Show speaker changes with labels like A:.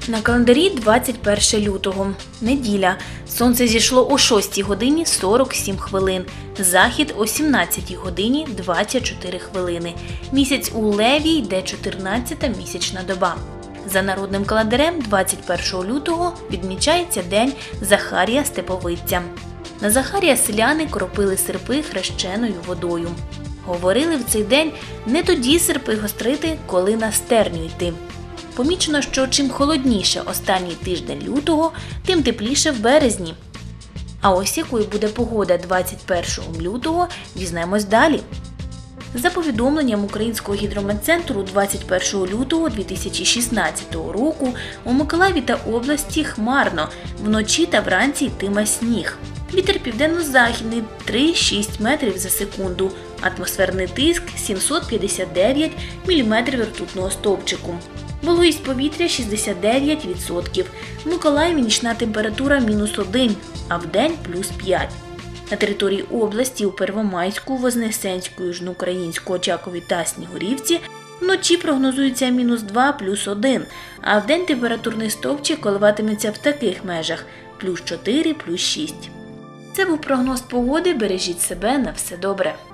A: На календарі 21 лютого. Неділя. Сонце зійшло о 6 годині 47 хвилин. Захід о 17 годині 24 хвилини. Місяць у Леві йде 14-та місячна доба. За народним календарем 21 лютого відмічається День Захарія Степовиця. На Захарія селяни кропили серпи хрещеною водою. Говорили в цей день не тоді серпи гострити, коли на стерню йти. Помічено, що чим холодніше останній тиждень лютого, тим тепліше в березні. А ось якою буде погода 21 лютого, дізнаємось далі. За повідомленням Українського гідрометцентру 21 лютого 2016 року у Миколаєві та області хмарно, вночі та вранці йтиме сніг. Вітер південно-західний 3-6 метрів за секунду, атмосферний тиск 759 мм ртутного стовпчику. Вологість повітря 69%. В Миколаєві нічна температура -1, а вдень +5. На території області у Первомайську, Вознесенську, Южноукраїнську, Очакові та Снігурівці вночі прогнозується -2 +1, а вдень температурний стовпчик коливатиметься в таких межах +4, +6. Це був прогноз погоди. Бережіть себе, на все добре.